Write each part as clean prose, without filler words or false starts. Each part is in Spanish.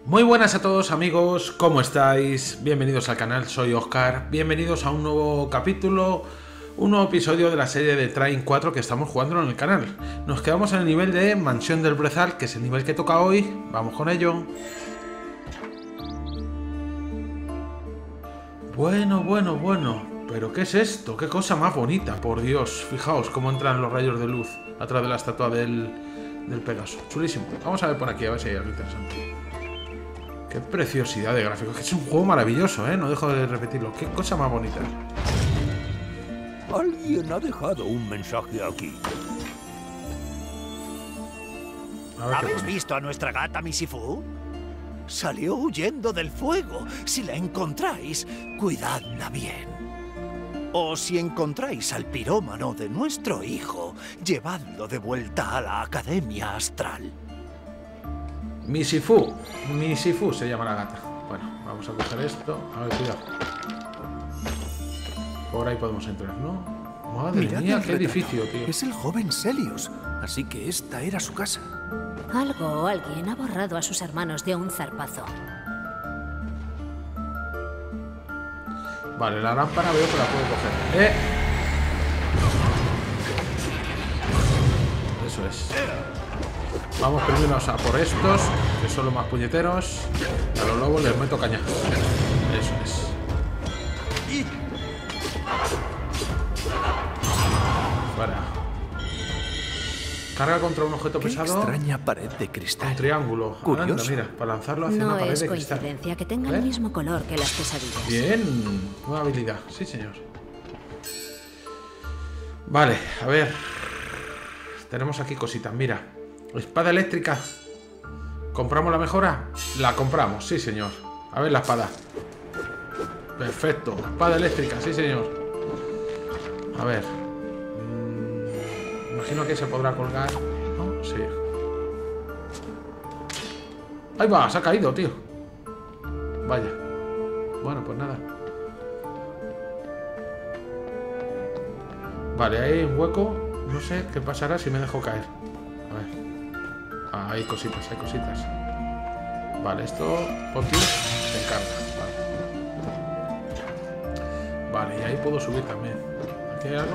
Muy buenas a todos amigos, ¿cómo estáis? Bienvenidos al canal, soy Oscar. Bienvenidos a un nuevo capítulo, un nuevo episodio de la serie de Train 4 que estamos jugando en el canal. Nos quedamos en el nivel de Mansión del Brezal, que es el nivel que toca hoy. Vamos con ello. Bueno. ¿Pero qué es esto? ¿Qué cosa más bonita? Por Dios, fijaos cómo entran los rayos de luz a través de la estatua del Pegaso. Chulísimo. Vamos a ver por aquí, a ver si hay algo interesante. Qué preciosidad de gráficos. Es un juego maravilloso, ¿eh? No dejo de repetirlo. Qué cosa más bonita. Alguien ha dejado un mensaje aquí. ¿Habéis visto a nuestra gata Misifu? Salió huyendo del fuego. Si la encontráis, cuidadla bien. O si encontráis al pirómano de nuestro hijo, llevadlo de vuelta a la Academia Astral. Misifu se llama la gata. Bueno, vamos a coger esto. A ver, cuidado. Por ahí podemos entrar, ¿no? Madre mía, qué edificio, tío. Es el joven Celios, así que esta era su casa. Algo o alguien ha borrado a sus hermanos de un zarpazo. Vale, la lámpara veo que la puedo coger. Eso es. Vamos primero a por estos, que son los más puñeteros. A los lobos les meto caña. Eso es. Fuera. Carga contra un objeto Qué pesado. extraña pared de cristal. Un triángulo. Curioso. Anda, mira, para lanzarlo hacia una No pared es de cristal. coincidencia que tenga el mismo color que las pesadillas. Bien, nueva habilidad, sí señor. Vale, a ver. Tenemos aquí cositas, mira. Espada eléctrica. ¿Compramos la mejora? La compramos, sí señor. A ver la espada. Perfecto, espada eléctrica, sí señor. A ver. Imagino que se podrá colgar, ¿no? Sí. Ahí va, se ha caído, tío. Vaya. Bueno, pues nada. Vale, hay un hueco. No sé qué pasará si me dejo caer. A ver. Ah, hay cositas, hay cositas. Vale, esto por ti se encarga. Vale. Vale, y ahí puedo subir también. ¿Aquí hay algo?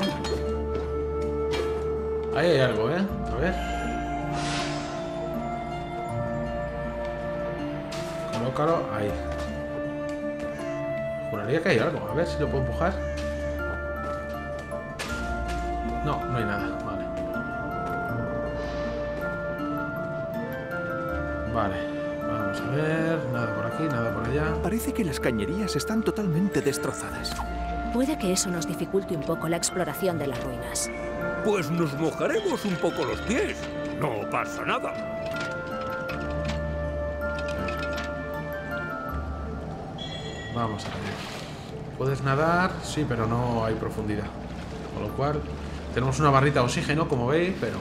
Ahí hay algo, ¿eh? A ver. Colócalo ahí. Juraría que hay algo. A ver si lo puedo empujar. No, no hay nada. Vale. Vale. Vamos a ver. Nada por aquí, nada por allá. Parece que las cañerías están totalmente destrozadas. Puede que eso nos dificulte un poco la exploración de las ruinas. Pues nos mojaremos un poco los pies. No pasa nada. Vamos a ver. ¿Puedes nadar? Sí, pero no hay profundidad. Con lo cual, tenemos una barrita de oxígeno, como veis, pero...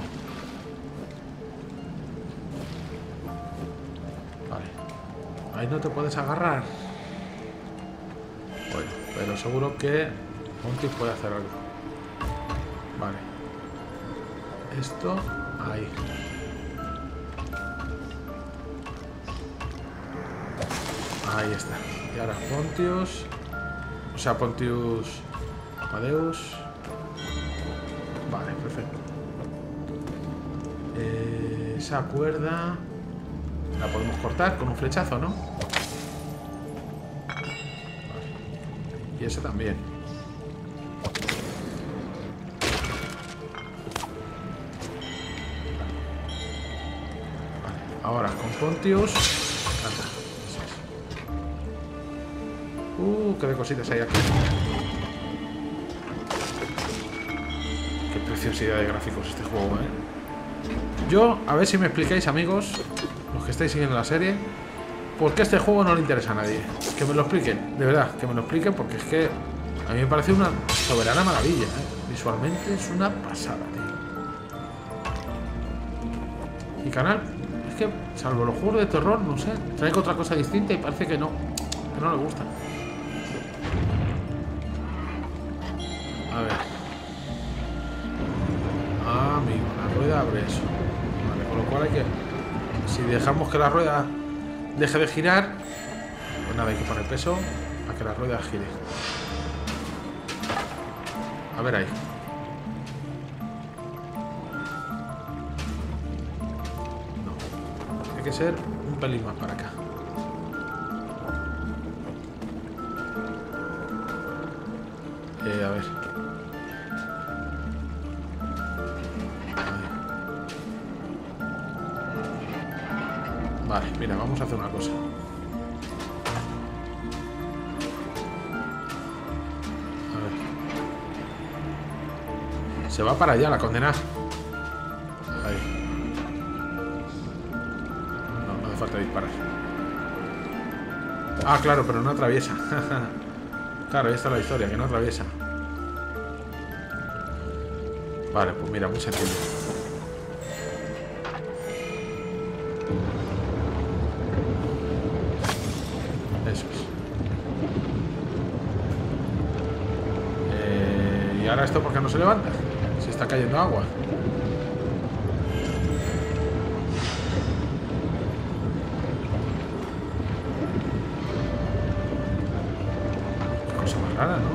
Vale. Ahí no te puedes agarrar. Bueno, pero seguro que Monty puede hacer algo. Vale. Esto, ahí. Ahí está. Y ahora Pontius. O sea, Pontius Amadeus. Vale, perfecto. Esa cuerda la podemos cortar con un flechazo, ¿no? Vale. Y ese también. Ahora, con Pontius. Anda. Qué de cositas hay aquí. Qué preciosidad de gráficos este juego, ¿eh? Yo, a ver si me explicáis, amigos, los que estáis siguiendo la serie, por qué este juego no le interesa a nadie. Que me lo expliquen, de verdad, que me lo expliquen, porque es que a mí me parece una soberana maravilla, ¿eh? Visualmente es una pasada, tío. Y canal... que, salvo los juegos de terror, no sé, trae otra cosa distinta y parece que no le gusta. A ver. Ah, amigo, la rueda abre eso. Vale, con lo cual hay que... Si dejamos que la rueda deje de girar, pues nada, hay que poner peso a que la rueda gire. A ver ahí. No. Hay que ser un pelín más para acá. A ver. Vale, mira, vamos a hacer una cosa. A ver. Se va para allá la condena. Ahí. No hace falta disparar. Ah, claro, pero no atraviesa. Claro, ahí está la historia, que no atraviesa. Vale, pues mira, muy sencillo. Eso es. ¿Y ahora esto por qué no se levanta? Se está cayendo agua. Rara, ¿no?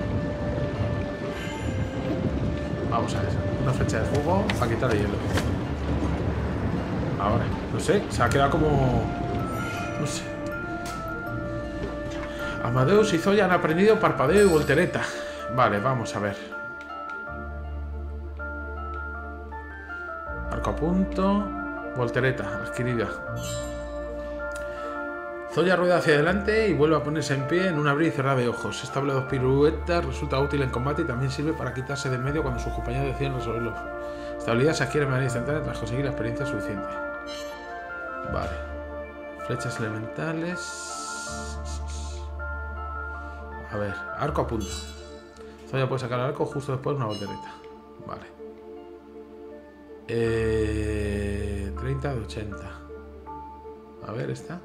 Vamos a ver. Una flecha de fuego para quitar el hielo. Ahora, no sé, se ha quedado como... No sé. Amadeus y Zoya han aprendido parpadeo y voltereta. Vale, vamos a ver. Arco a punto. Voltereta, adquirida. Zoya rueda hacia adelante y vuelve a ponerse en pie en un abrir y cerrar de ojos. Esta doble 2 piruetas resulta útil en combate y también sirve para quitarse de en medio cuando sus compañeros deciden resolverlo. Esta habilidad se adquiere de manera instantánea tras conseguir la experiencia suficiente. Vale. Flechas elementales. A ver, arco a punto. Zoya puede sacar el arco justo después de una voltereta. Vale. 30 de 80. A ver, esta.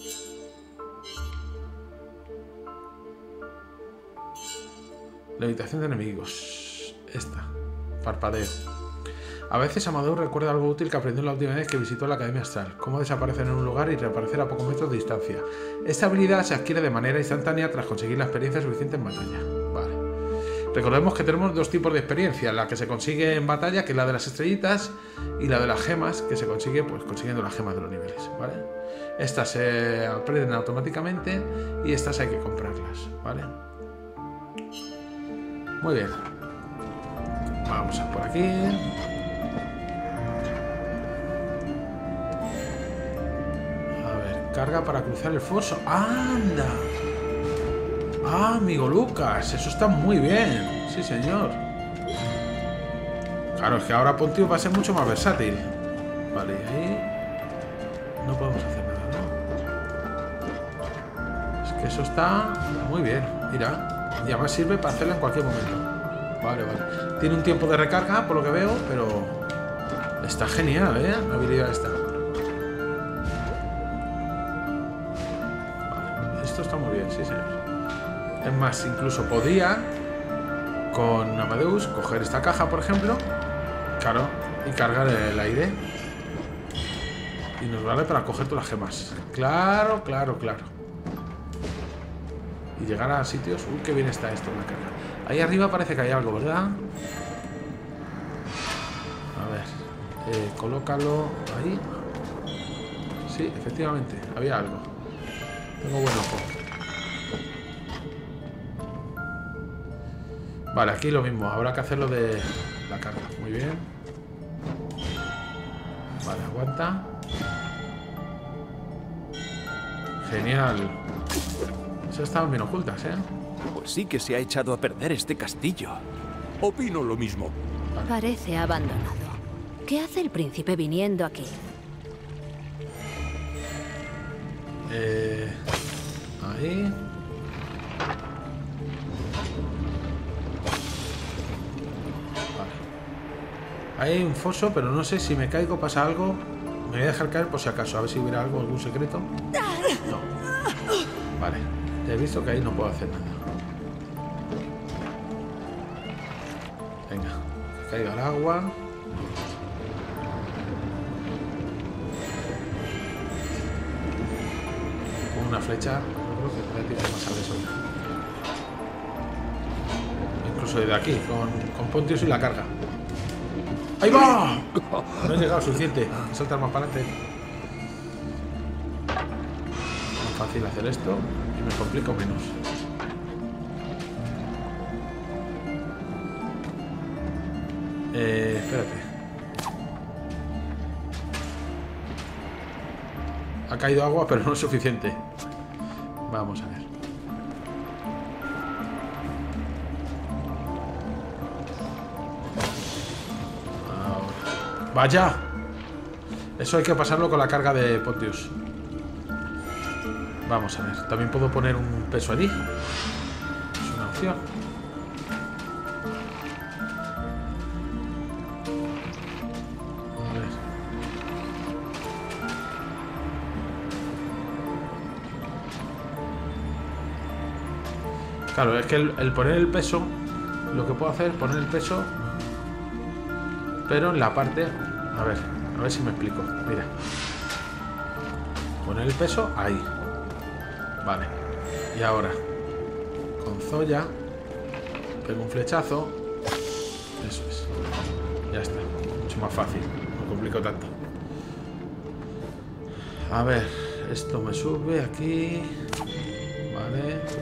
Levitación de enemigos. Esta. Parpadeo. A veces Amadeus recuerda algo útil que aprendió la última vez que visitó la Academia Astral. Cómo desaparecer en un lugar y reaparecer a pocos metros de distancia. Esta habilidad se adquiere de manera instantánea tras conseguir la experiencia suficiente en batalla. Vale. Recordemos que tenemos dos tipos de experiencia. La que se consigue en batalla, que es la de las estrellitas, y la de las gemas, que se consigue pues consiguiendo las gemas de los niveles. ¿Vale? Estas se aprenden automáticamente y estas hay que comprarlas. ¿Vale? Muy bien. Vamos a por aquí. A ver, carga para cruzar el foso. ¡Anda! ¡Ah, amigo Lucas! Eso está muy bien. Sí, señor. Claro, es que ahora Pontius va a ser mucho más versátil. Vale, y ahí no podemos hacer nada, ¿no? Es que eso está muy bien. Mira. Y además sirve para hacerla en cualquier momento. Vale, vale. Tiene un tiempo de recarga, por lo que veo, pero está genial, ¿eh? La habilidad esta. Vale. Esto está muy bien, sí, señor. Es más, incluso podría, con Amadeus, coger esta caja, por ejemplo. Claro, y cargar el aire. Y nos vale para coger todas las gemas. Claro, claro, claro. Y llegar a sitios... Uy, qué bien está esto, la carga. Ahí arriba parece que hay algo, ¿verdad? A ver. Colócalo ahí. Sí, efectivamente. Había algo. Tengo buen ojo. Vale, aquí lo mismo. Habrá que hacerlo de la carga. Muy bien. Vale, aguanta. Genial. Estaban bien ocultas, ¿eh? Pues sí que se ha echado a perder este castillo. Opino lo mismo. Vale. Parece abandonado. ¿Qué hace el príncipe viniendo aquí? Ahí. Vale. Ahí hay un foso, pero no sé si me caigo, pasa algo. Me voy a dejar caer por si acaso, a ver si hubiera algo, algún secreto. No. Vale. He visto que ahí no puedo hacer nada. Venga, que caiga el agua. una flecha, yo creo que puede tirar más al eso. Incluso desde aquí, con Pontius y la carga. ¡Ahí va! No he llegado suficiente. Hay que saltar más para adelante. Es fácil hacer esto y me complico menos. Espérate. Ha caído agua, pero no es suficiente. Vamos a ver. Ahora. ¡Vaya! Eso hay que pasarlo con la carga de Pontius. Vamos a ver. También puedo poner un peso allí. Es una opción. Claro, es que el poner el peso, lo que puedo hacer es poner el peso, pero en la parte... A ver si me explico. Mira. Poner el peso ahí. Vale. Y ahora, con Zoya, pego un flechazo. Eso es. Ya está. Mucho más fácil. No me complico tanto. A ver, esto me sube aquí. Vale.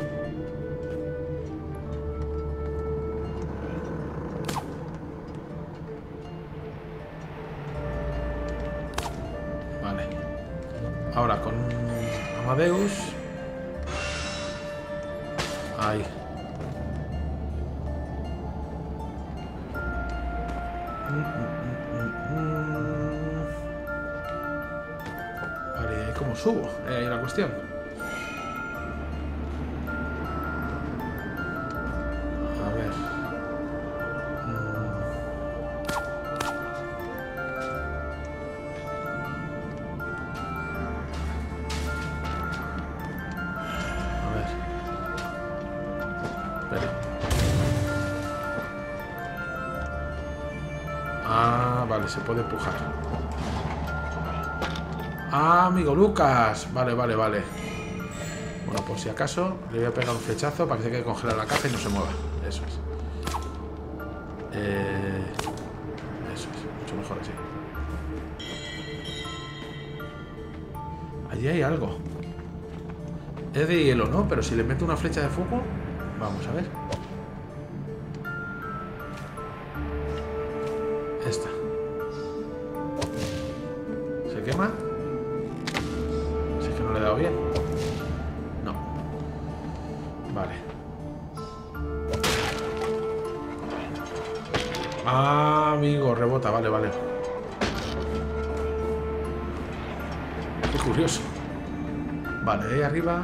Ahora con Amadeus. Ahí. Vale, ¿y cómo subo? Ahí la cuestión. A ver. Vale, se puede empujar. Ah, amigo Lucas. Vale. Bueno, por si acaso le voy a pegar un flechazo para que se quede congelada la caja y no se mueva. Eso es. Eso es, mucho mejor así. Allí hay algo. Es de hielo, ¿no? Pero si le meto una flecha de fuego... Vamos a ver. Esta. ¿Se quema? Si es que no le he dado bien. No. Vale. Ah, amigo, rebota, vale. Qué curioso. Vale, ahí arriba.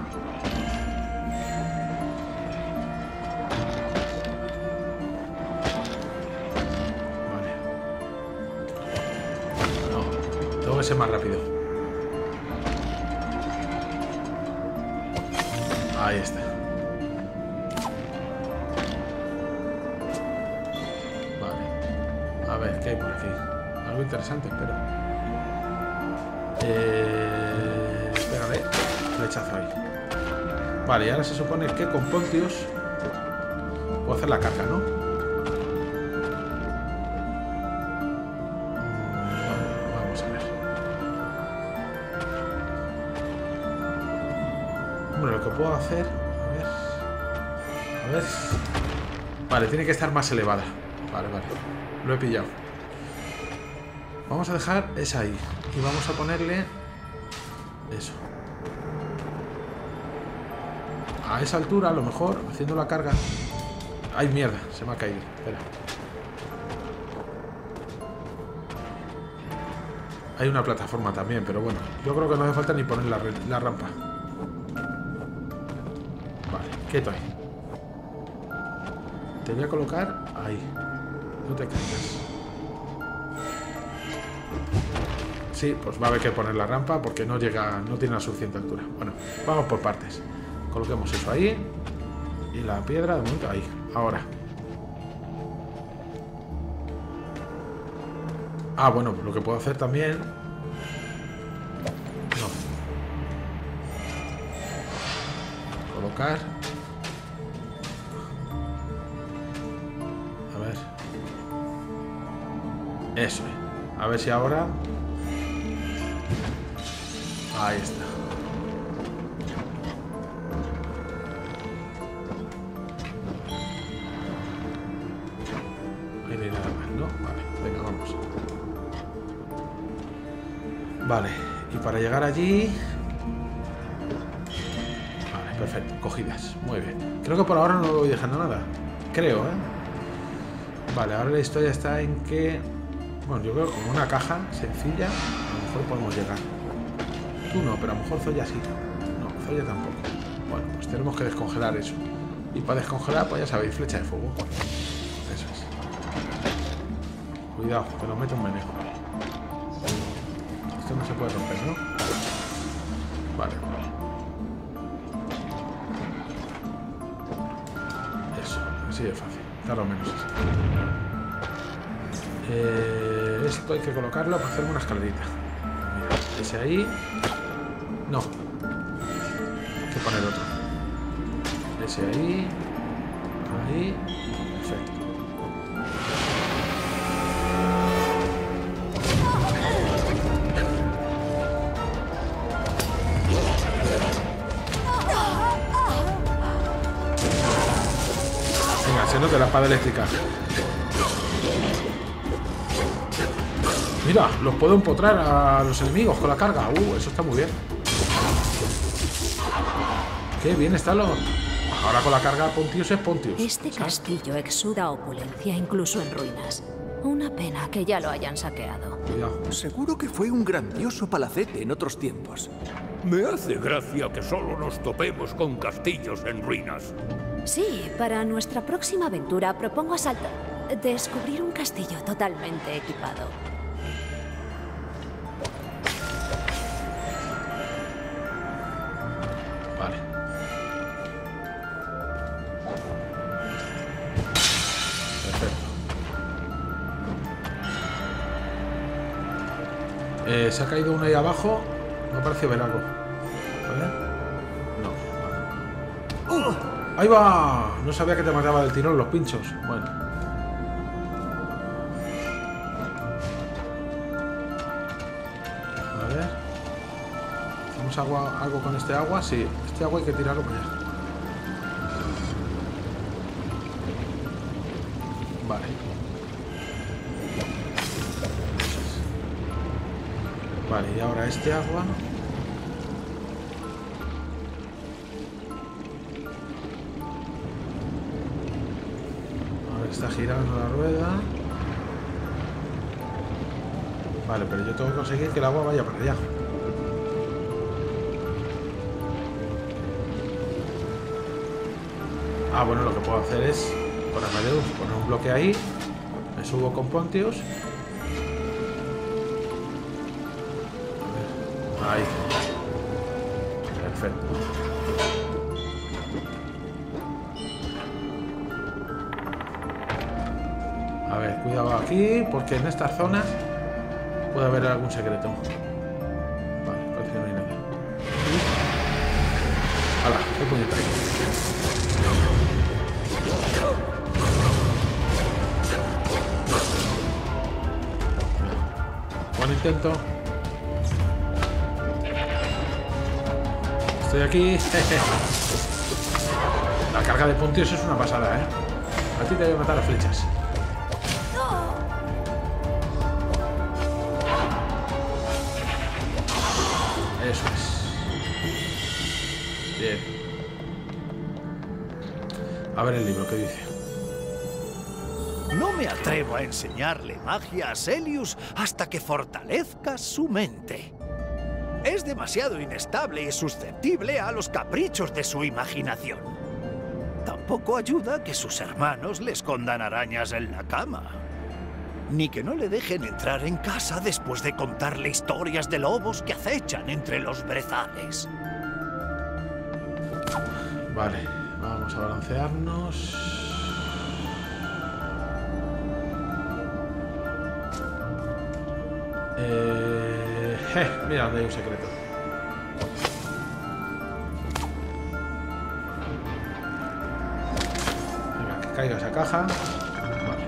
Ser más rápido. Ahí está. Vale. A ver, ¿qué hay por aquí? Algo interesante, espero. Pégale. Flechazo ahí. Vale, y ahora se supone que con Pontius puedo hacer la carga, ¿no? Lo que puedo hacer, a ver. Vale, tiene que estar más elevada. Vale, lo he pillado. Vamos a dejar esa ahí y vamos a ponerle eso a esa altura, a lo mejor haciendo la carga. Ay, mierda, se me ha caído. Espera. Hay una plataforma también, pero bueno, yo creo que no hace falta ni poner la rampa. Quieto ahí. Te voy a colocar ahí. No te caigas. Sí, pues va a haber que poner la rampa porque no llega, no tiene la suficiente altura. Bueno, vamos por partes. Coloquemos eso ahí. Y la piedra de momento ahí. Ahora. Ah, bueno, lo que puedo hacer también... No. colocar. A ver. Eso. A ver si ahora... Ahí está. Ahí no hay nada más, ¿no? Vale, venga, vamos. Vale, y para llegar allí... Vale, perfecto, cogidas, muy bien. Creo que por ahora no voy dejando nada. Creo, ¿eh? Vale, ahora la historia está en que... Bueno, yo creo que con una caja sencilla a lo mejor podemos llegar. Tú no, pero a lo mejor Zoya sí. No, Zoya tampoco. Bueno, pues tenemos que descongelar eso. Y para descongelar, pues ya sabéis, flecha de fuego. Eso es. Cuidado, que nos mete un meneo. Esto no se puede romper, ¿no? Vale. Eso, así de fácil. Claro, menos así. Esto hay que colocarlo para hacerme una escalerita. Mira, ese ahí. No. Hay que poner otro. Ese ahí. Ahí. Perfecto. Venga, se nota la espada eléctrica. Mira, los puedo empotrar a los enemigos con la carga. Eso está muy bien. Qué bien está lo... Ahora con la carga Pontius es Pontius. Este castillo exuda opulencia incluso en ruinas. Una pena que ya lo hayan saqueado. Cuidado. Seguro que fue un grandioso palacete en otros tiempos. Me hace gracia que solo nos topemos con castillos en ruinas. Sí, para nuestra próxima aventura propongo descubrir un castillo totalmente equipado. Vale. Perfecto. Se ha caído uno ahí abajo. Me ha parecido ver algo. ¿Vale? No. Vale. ¡Ahí va! No sabía que te mataba del tirón los pinchos. Bueno. A ver. ¿Hacemos algo con este agua? Sí. Este agua hay que tirarlo para allá. Vale. Vale, y ahora este agua... Está girando la rueda. Vale, pero yo tengo que conseguir que el agua vaya para allá. Ah, bueno, lo que puedo hacer es poner un bloque ahí. Me subo con Pontius. A ver. Ahí. Perfecto. A ver, cuidado aquí, porque en estas zonas puede haber algún secreto. Vale, parece que no hay nada. ¡Hala! ¡Qué puñeta! Buen intento. Estoy aquí. La carga de Pontius es una pasada, ¿eh? A ti te voy a matar a flechas. Eso es. Bien. A ver el libro, ¿qué dice? No me atrevo a enseñarle magia a Celius hasta que fortalezca su mente. Es demasiado inestable y susceptible a los caprichos de su imaginación. Tampoco ayuda que sus hermanos le escondan arañas en la cama. Ni que no le dejen entrar en casa después de contarle historias de lobos que acechan entre los brezales. Vale, vamos a balancearnos. Mira, donde hay un secreto. caiga esa caja. Vale.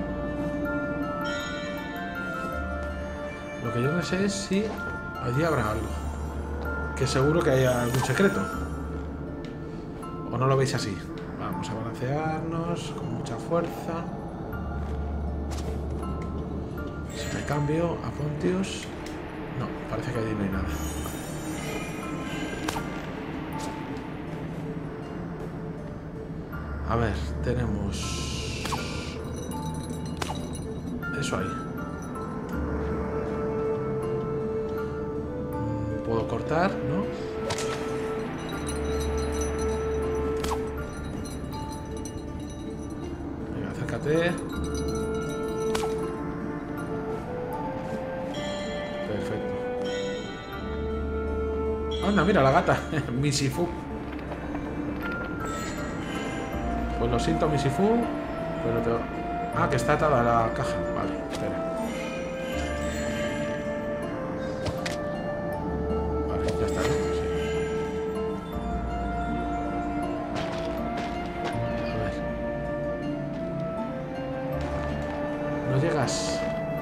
Lo que yo no sé es si allí habrá algo. Que seguro que hay algún secreto. ¿O no lo veis así? Vamos a balancearnos con mucha fuerza. Si me cambio a Pontius... No, parece que allí no hay nada. A ver, tenemos... Eso ahí. Puedo cortar, ¿no? Venga, acércate. Perfecto. Anda, mira la gata. Misifu. Pues lo siento, Misifu. Pero te... Ah, que está atada a la caja. Vale, espera. No llegas.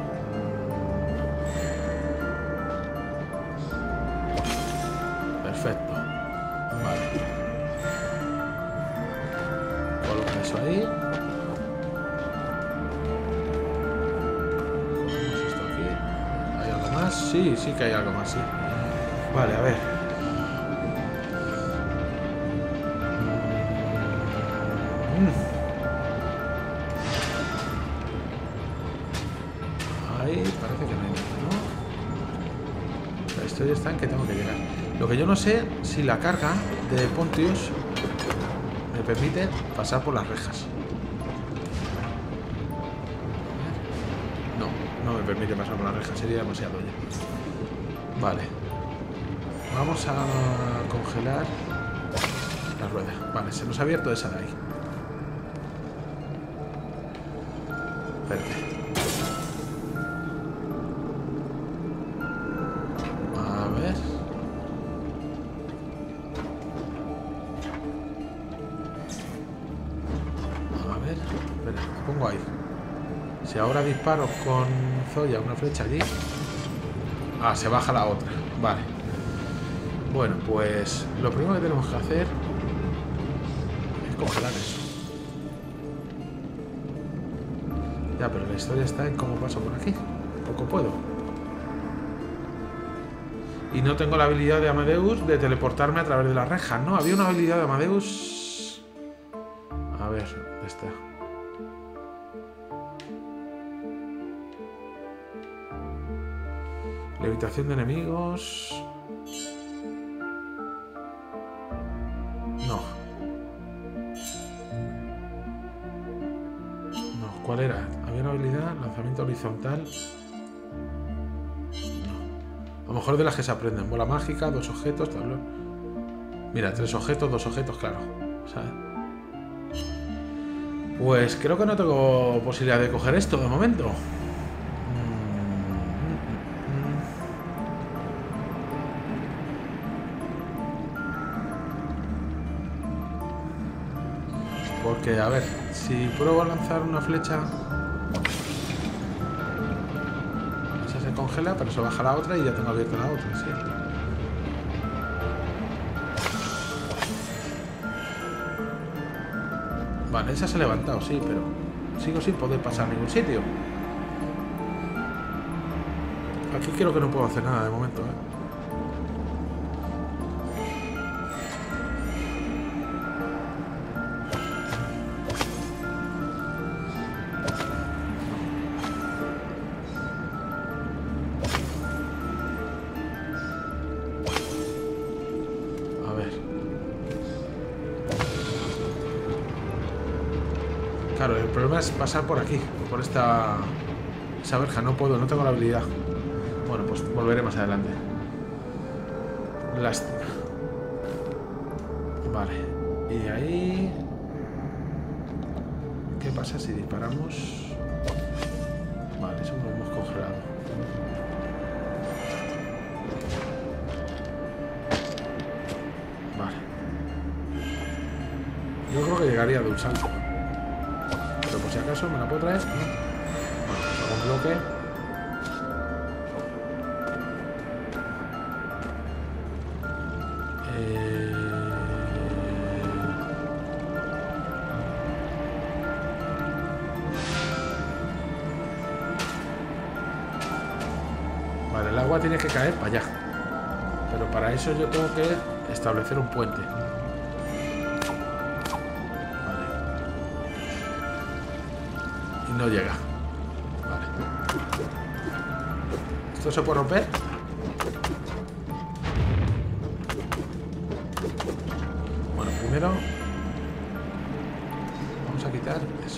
Perfecto. Vale. Coloca eso ahí. Cogemos esto aquí. ¿Hay algo más? Sí, sí que hay algo más, sí. Vale, a ver. Ahí parece que no hay nada, ¿no? La historia está en que tengo que llegar. Lo que yo no sé si la carga de Pontius me permite pasar por las rejas. No, no me permite pasar por las rejas, sería demasiado ya. Vale. Vamos a congelar la rueda. Vale, se nos ha abierto esa de ahí. Espérate. Pongo ahí. Si ahora disparo con Zoya una flecha allí. Ah, se baja la otra. Vale. Bueno, pues lo primero que tenemos que hacer es congelar eso. Ya, pero la historia está en cómo paso por aquí. Poco puedo. Y no tengo la habilidad de Amadeus de teleportarme a través de las rejas, ¿no? Había una habilidad de Amadeus. A ver, ¿dónde está? Levitación de enemigos. No. No, ¿cuál era? Había una habilidad, lanzamiento horizontal. No. A lo mejor de las que se aprenden. Bola mágica, 2 objetos, tablero. Mira, 3 objetos, 2 objetos, claro. ¿Sabes? Pues creo que no tengo posibilidad de coger esto de momento. Porque, a ver, si pruebo a lanzar una flecha, esa se congela, pero se baja la otra y ya tengo abierta la otra, sí. Vale, esa se ha levantado, sí, pero sigo sin poder pasar a ningún sitio. Aquí creo que no puedo hacer nada de momento, ¿eh? Claro, el problema es pasar por aquí, por esa verja. No puedo, no tengo la habilidad. Bueno, pues volveré más adelante. Lástima. Vale. Y ahí... ¿Qué pasa si disparamos? Vale, eso lo hemos congelado. Vale. Yo creo que llegaría de un salto. eso, ¿me la puedo traer? No. Bueno, pues hago un bloque. Vale, el agua tiene que caer para allá. Pero para eso yo tengo que establecer un puente. Vale. Y no llega. Vale. ¿Esto se puede romper? Bueno, primero vamos a quitar eso.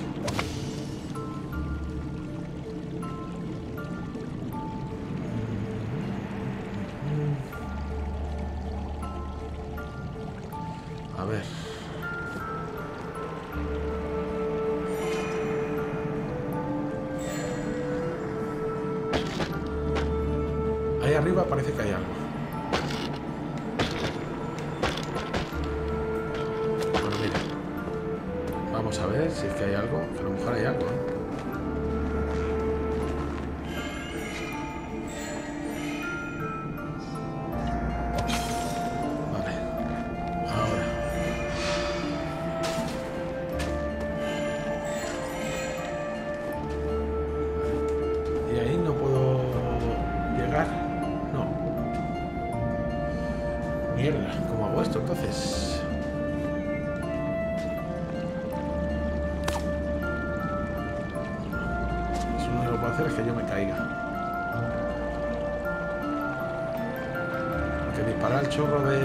A ver. Ahí arriba parece que hay algo. Bueno, mira. Vamos a ver si es que hay algo. Que a lo mejor hay algo, ¿eh? ¿Cómo hago esto entonces? Eso lo único que puedo hacer es que yo me caiga. Porque disparar el chorro de...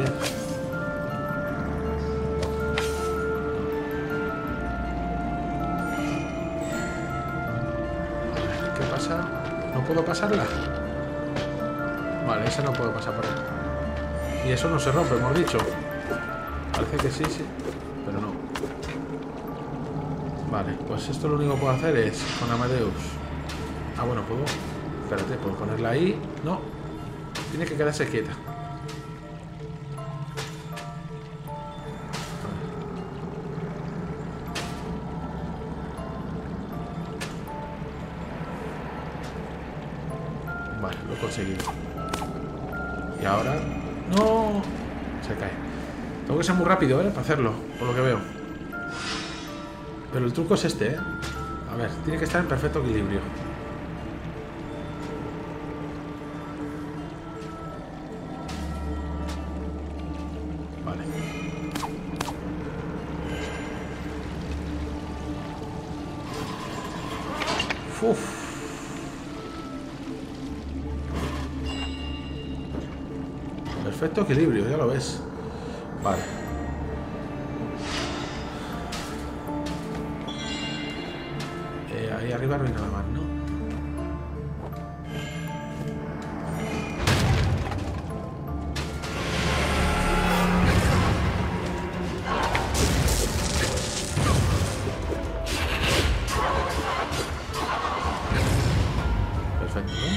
¿Qué pasa? ¿No puedo pasarla? Vale, esa no puedo pasar por ahí. Y eso no se rompe, hemos dicho. Parece que sí, sí. Pero no. Vale, pues esto lo único que puedo hacer es con Amadeus. Ah, bueno, puedo... Espérate, puedo ponerla ahí. No. Tiene que quedarse quieta. Vale, lo he conseguido. Y ahora... ¡No! Se cae. Tengo que ser muy rápido, ¿eh? Para hacerlo, por lo que veo. Pero el truco es este, ¿eh? A ver, tiene que estar en perfecto equilibrio. Vale. Uf. Perfecto equilibrio, ya lo ves. Vale. Ahí arriba no hay nada más, ¿no? Perfecto, ¿no?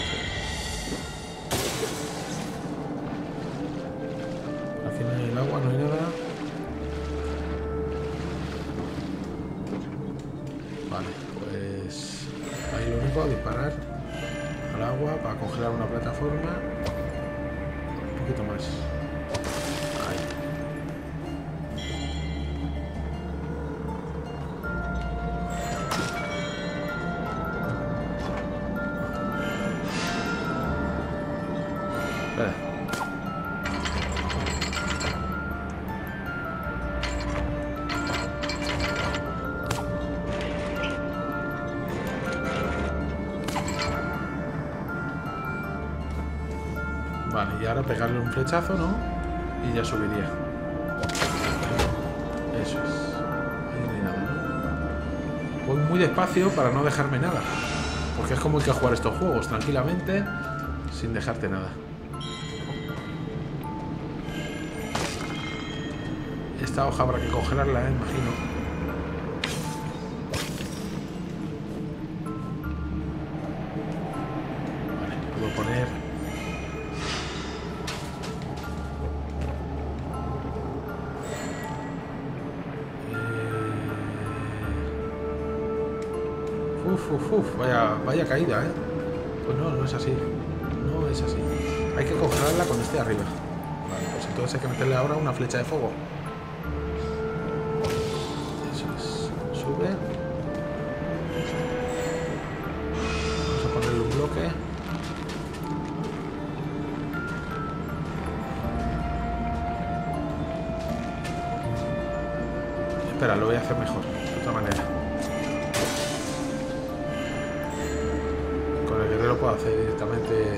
Aquí no hay el agua, no hay nada. Vale, pues ahí lo único, disparar al agua para congelar una plataforma. Un poquito más. Ahí. Espera. Vale, y ahora pegarle un flechazo, ¿no? Y ya subiría. Eso es. Ahí no hay nada, ¿no? Voy muy despacio para no dejarme nada. Porque es como hay que jugar estos juegos, tranquilamente, sin dejarte nada. Esta hoja habrá que congelarla, imagino. Vale, puedo poner... Vaya caída, ¿eh? Pues no, no es así. No es así. Hay que congelarla con este de arriba. Vale, pues entonces hay que meterle ahora una flecha de fuego. Eso es. Sube. Vamos a ponerle un bloque. Espera, lo voy a hacer mejor. De otra manera. Con el guerrero puedo hacer directamente...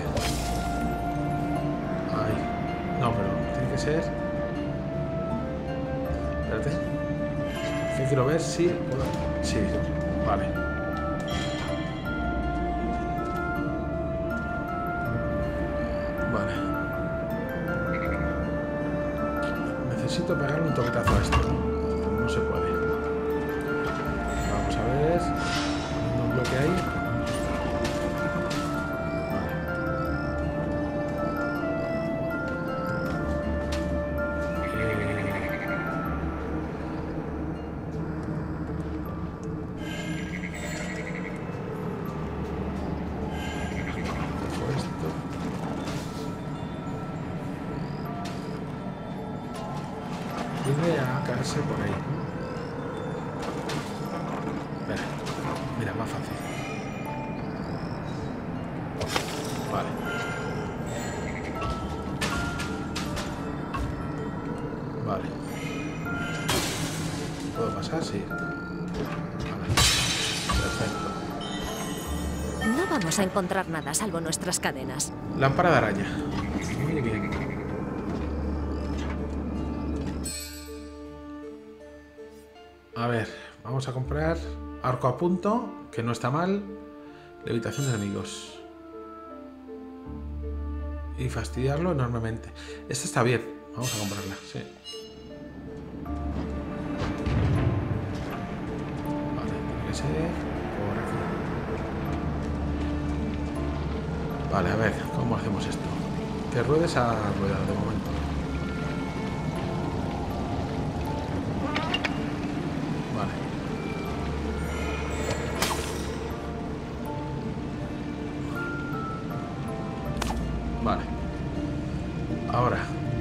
Ahí. No, pero tiene que ser... Espérate. Que quiero ver si puedo... Sí, vale. Vale. Necesito pegarle un toquetazo a esto, ¿no? No se puede. Vamos a ver. Poniendo un bloque ahí. Viene a caerse por ahí. Espera. Mira, más fácil. Vale. Vale. ¿Puedo pasar? Sí. Vale. Perfecto. No vamos a encontrar nada salvo nuestras cadenas. Lámpara de araña. Muy bien. A ver, vamos a comprar arco a punto, que no está mal. Levitación de enemigos. Y fastidiarlo enormemente. Esta está bien, vamos a comprarla, sí. Vale, tiene que ser por aquí. Vale, a ver, ¿cómo hacemos esto? Que ruede esa rueda de momento. Vale. Ahora.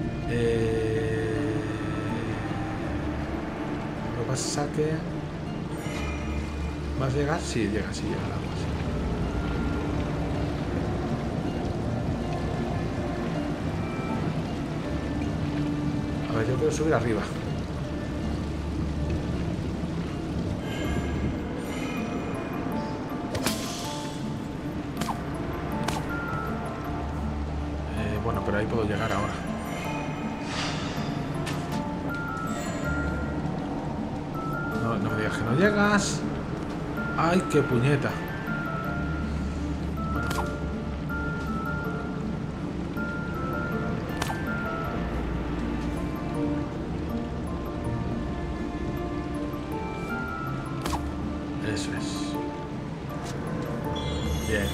Lo que pasa es que... ¿Vas a llegar? Sí, llega, sí, llega el agua, sí. A ver, yo quiero subir arriba. Bueno, pero ahí puedo llegar ahora. No, no me digas que no llegas. ¡Ay, qué puñeta! Bueno. Eso es. Bien.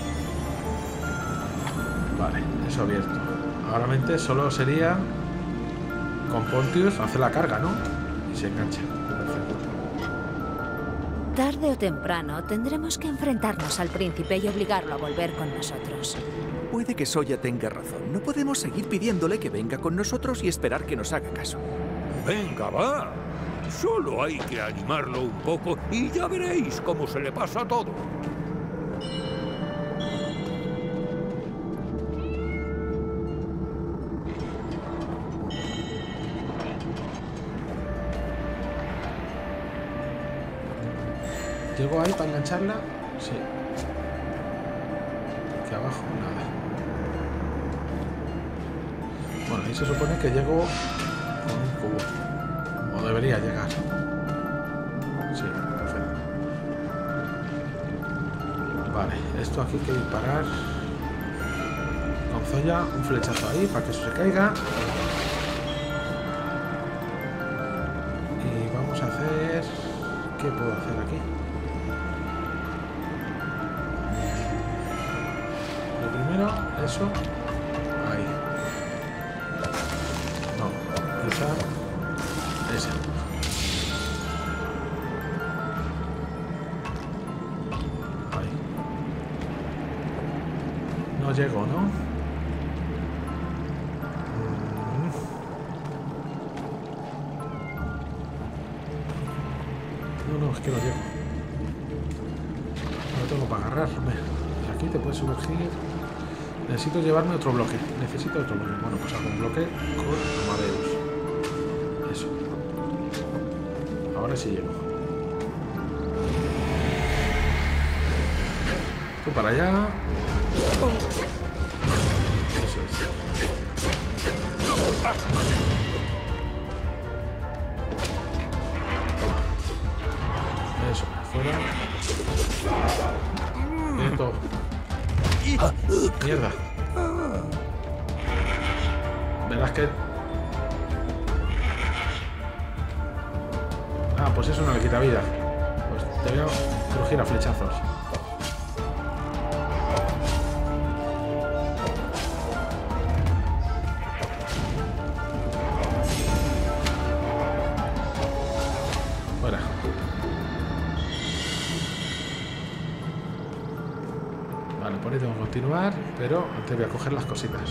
Vale, eso abierto. Ahora mente solo sería con Pontius hacer la carga, ¿no? Y se engancha. Perfecto. Tarde o temprano tendremos que enfrentarnos al príncipe y obligarlo a volver con nosotros. Puede que Soya tenga razón. No podemos seguir pidiéndole que venga con nosotros y esperar que nos haga caso. Venga, va. Solo hay que animarlo un poco y ya veréis cómo se le pasa todo. ¿Llego ahí para engancharla? Sí. Aquí abajo, nada. Bueno, ahí se supone que llego con un cubo. O debería llegar. Sí, perfecto. Vale, esto aquí hay que disparar. Con Zoya, un flechazo ahí para que eso se caiga. Y vamos a hacer... ¿Qué puedo hacer aquí? Lo primero, eso. Ahí. No, quizá ese. No llego, ¿no? No, es que no llego. No tengo para agarrarme. Aquí te puedes sumergir. Necesito llevarme otro bloque. Necesito otro bloque. Bueno, pues hago un bloque con Amadeus. Eso. Ahora sí llego. Tú para allá. Eso es. Eso, fuera. Quieto. Mierda. Verás que... Ah, pues eso no le quita vida. Pues te voy a crujir a flechazos. Fuera. Vale, por ahí tengo que continuar, pero antes voy a coger las cositas.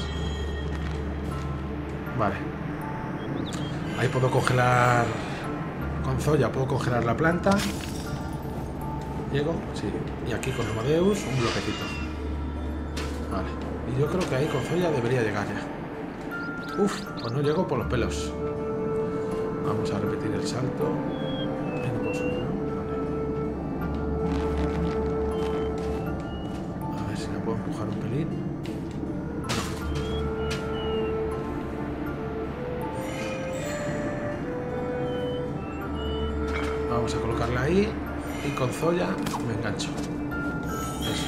Vale. Ahí puedo congelar... Con Zoya puedo congelar la planta. Llego, sí. Y aquí con Amadeus un bloquecito. Vale. Y yo creo que ahí con Zoya debería llegar ya. Uf, pues no llego por los pelos. Vamos a repetir el salto. Ahí no puedo subir, ¿no? Vale. A ver si me puedo empujar un pelín. Vamos a colocarla ahí y con Zoya me engancho. Eso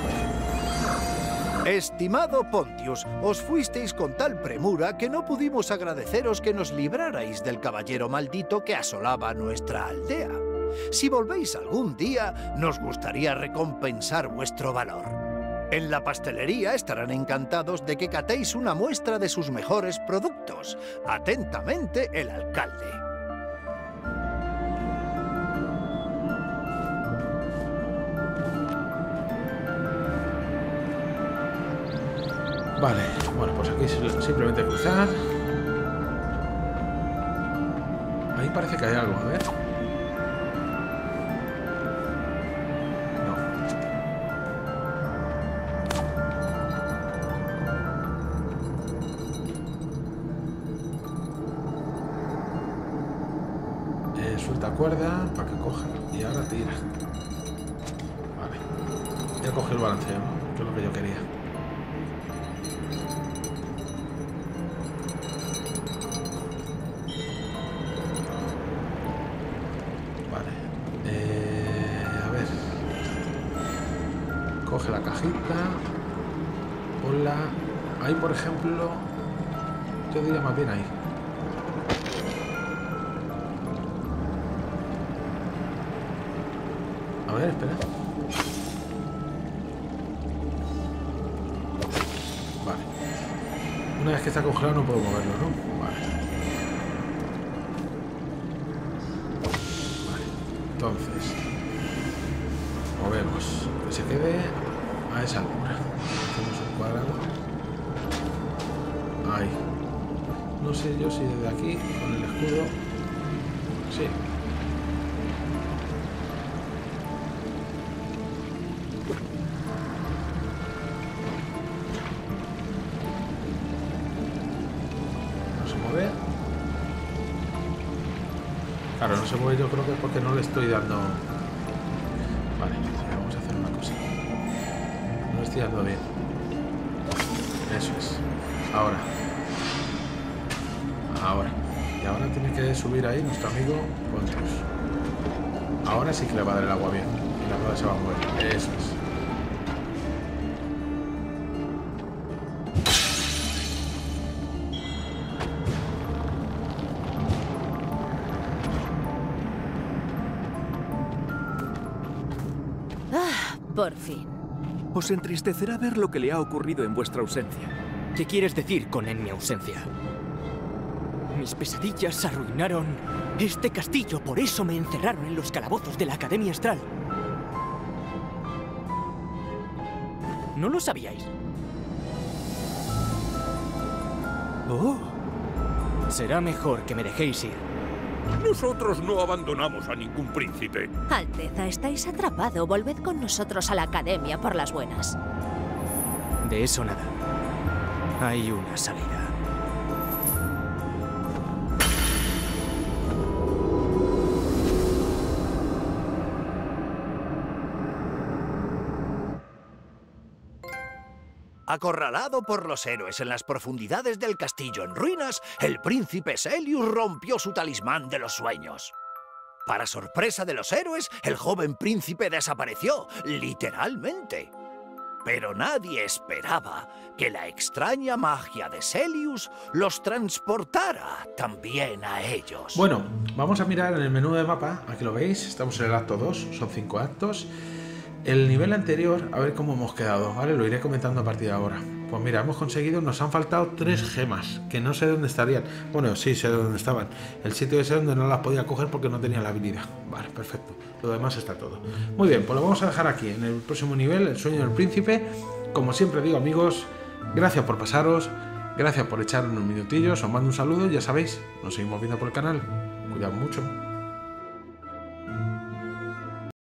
es. Estimado Pontius, os fuisteis con tal premura que no pudimos agradeceros que nos librarais del caballero maldito que asolaba nuestra aldea. Si volvéis algún día, nos gustaría recompensar vuestro valor. En la pastelería estarán encantados de que catéis una muestra de sus mejores productos. Atentamente, el alcalde. Vale, bueno, pues aquí simplemente cruzar. Ahí parece que hay algo, a ver. No. Suelta cuerda para que coja y ahora tira. Vale. Ya coge el balanceo, ¿no? Que es lo que yo quería. Coge la cajita, ponla ahí, por ejemplo. Yo diría más bien ahí. A ver, espera. Vale. Una vez que está congelado no puedo moverlo, ¿no? Vale. Vale. Entonces movemos que se quede a esa altura. Hacemos un cuadrado. Ahí. No sé yo si desde aquí con el escudo. Sí. No se mueve. Claro, no se mueve, yo creo que es porque no le estoy dando. Vale, vamos a hacer una cosa. No estoy dando bien. Eso es. Ahora. Ahora. Y ahora tiene que subir ahí nuestro amigo Pontius. Ahora sí que le va a dar el agua bien. Y la rueda se va a mover. Eso es. Por fin. Os entristecerá ver lo que le ha ocurrido en vuestra ausencia. ¿Qué quieres decir con en mi ausencia? Mis pesadillas arruinaron este castillo, por eso me encerraron en los calabozos de la Academia Astral. ¿No lo sabíais? Oh. Será mejor que me dejéis ir. Nosotros no abandonamos a ningún príncipe. Alteza, estáis atrapado. Volved con nosotros a la academia por las buenas. De eso nada. Hay una salida. Acorralado por los héroes en las profundidades del castillo en ruinas, el príncipe Celius rompió su talismán de los sueños. Para sorpresa de los héroes, el joven príncipe desapareció, literalmente. Pero nadie esperaba que la extraña magia de Celius los transportara también a ellos. Bueno, vamos a mirar en el menú de mapa, aquí lo veis, estamos en el acto 2, son 5 actos. El nivel anterior, a ver cómo hemos quedado, ¿vale? Lo iré comentando a partir de ahora. Pues mira, hemos conseguido, nos han faltado 3 gemas, que no sé dónde estarían. Bueno, sí, sé dónde estaban. El sitio ese donde no las podía coger porque no tenía la habilidad. Vale, perfecto. Lo demás está todo. Muy bien, pues lo vamos a dejar aquí, en el próximo nivel, el sueño del príncipe. Como siempre digo, amigos, gracias por pasaros, gracias por echar unos minutillos, os mando un saludo y ya sabéis, nos seguimos viendo por el canal. Cuidad mucho.